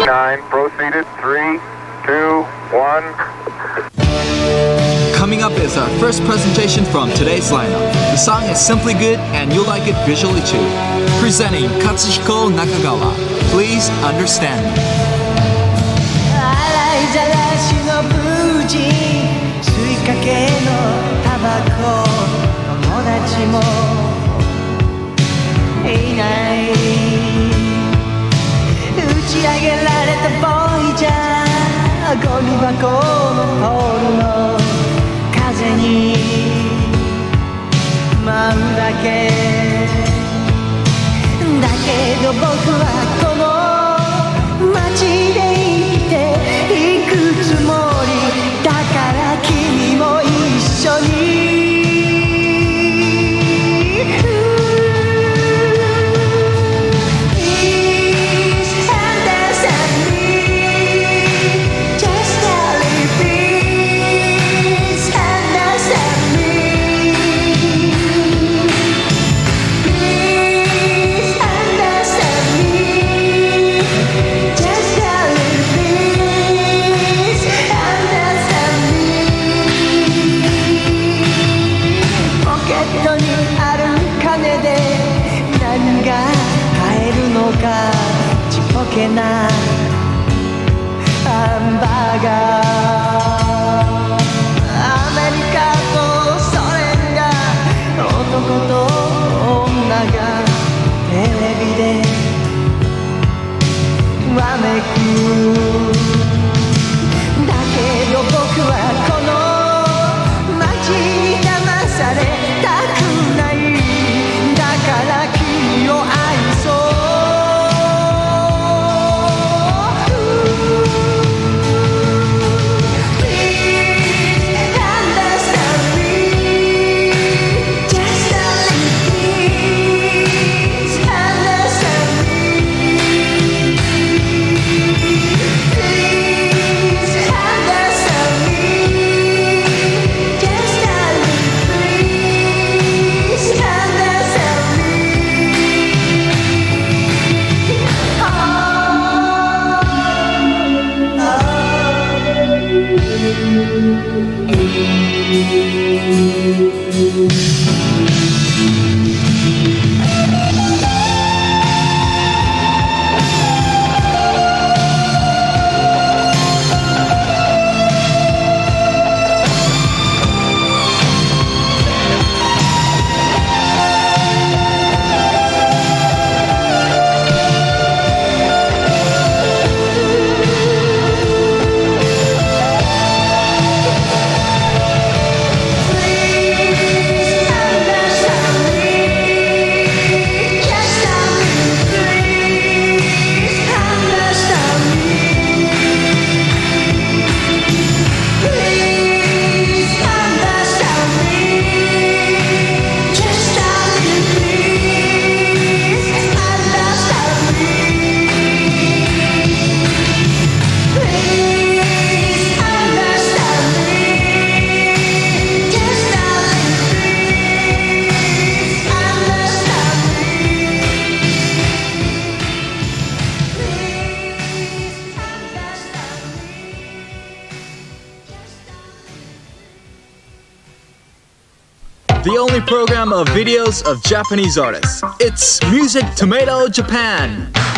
9, proceeded, 3, 2, 1. Coming up is our first presentation from today's lineup. The song is simply good and you'll like it visually too. Presenting Katsuhiko Nakagawa, Please Understand Me. 洗いざらしのブージー吸いかけのタバコ友達もいない打ち上げられたボイジャーゴミ箱のホールの風に舞うだけだけど僕はこの街で生きていくつもりだから君も一緒にちっぽけなハンバーガーアメリカとソ連が男と女がテレビでわめくだけど僕はこの街に騙されたくないだから君を愛そう The only program of videos of Japanese artists. It's Music Tomato Japan.